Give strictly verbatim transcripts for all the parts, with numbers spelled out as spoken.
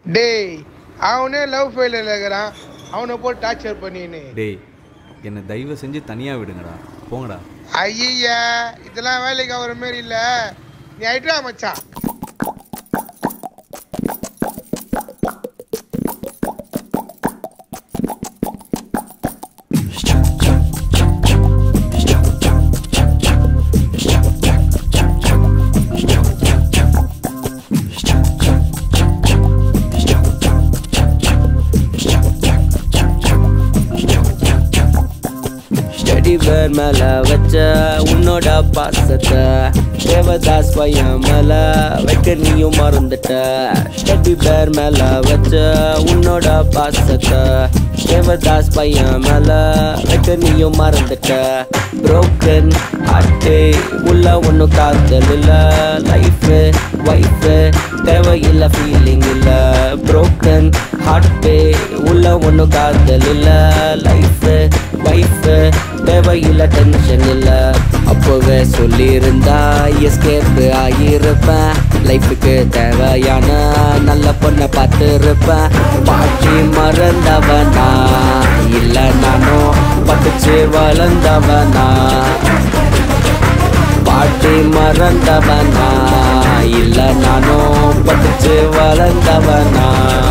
டேய் அவனே love failure இருக்கிறான், அவனை போட்டு டார்ச்சர் பண்ணின்னு. டேய் என்னை தயவு செஞ்சு தனியாக விடுங்கடா, போங்கடா. ஐயா இதெல்லாம் வேலைக்கு ஆகிற மாரி இல்லை, நீ ஆயிட்டா மச்சான். பேர் மேல வச்ச உன்னோட பாசத்தை தேவதாஸ் பையன் மேல வைக்க நீயும் மறந்துட்ட. டெடி பேர் மேல வச்ச உன்னோட பாசத்தை தேவதாஸ் பையன் மேல வைக்க நீயும் மறந்துட்ட. புரோக்கன் ஹார்ட்டு உள்ள ஒன்னும் காதல் இல்ல, லைஃப் வைஃப் தேவையில்லை ஃபீலிங் இல்ல. புரோக்கன் ஹார்ட்டு உள்ள ஒன்னும் காதல் இல்ல, லைஃப் வைஃப் தேவையில்லை டென்ஷன் இல்ல. அப்போவே சொல்லியிருந்தா எஸ்கேப் ஆகியிருப்பேன், லைஃபுக்கு தேவையான நல்ல பொண்ணை பார்த்து இருப்பேன். பாட்டி மறந்தவனா இல்ல நானும் பட்டுச்சு வளர்ந்தவனா, பாட்டி மறந்தவனா இல்ல நானும் பட்டுச்சு வளர்ந்தவனா.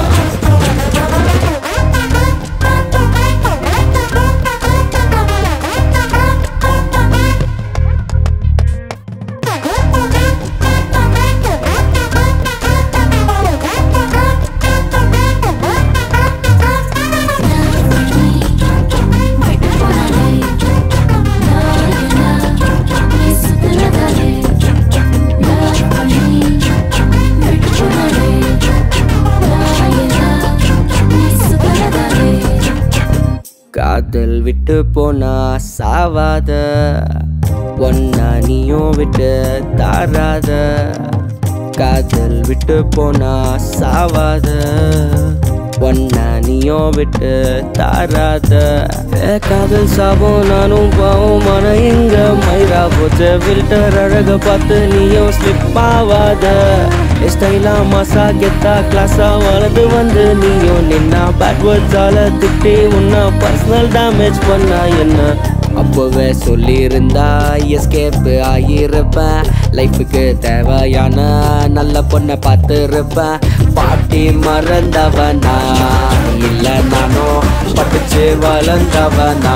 காதல் விட்டு போனா சாவாத, ஒன்னா நீயும் விட்டு தாராத. காதல் விட்டு போனா சாவாத, ஒன்னா நீயும் விட்டு தாராத. காதல் சாபம் நானும் பாவம், மன எங்க மயிரா போச்சு ஃபில்டர் அழக பார்த்து நீயும் ஸ்லிப் ஆவாத. ஸ்டைலா மாசா கெத்தா கிளாஸா வளர்ந்து வந்து நீயும் நின்னா பேக்வர்ட்ஸால திட்டி உன்ன பர்சனல் டேமேஜ் பண்ணா என்ன. அப்போவே சொல்லியிருந்தா எஸ்கேப் ஆகியிருப்பேன், லைஃபுக்கு தேவையான நல்ல பொண்ணை பார்த்து இருப்பேன். பாட்டி மறந்தவனா இல்ல நானும் பட்டுச்சு வளர்ந்தவனா,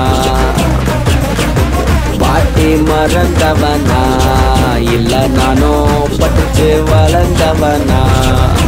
பாட்டி மறந்தவனா இல்ல நானும் பட்டுச்சு வளர்ந்தவனா.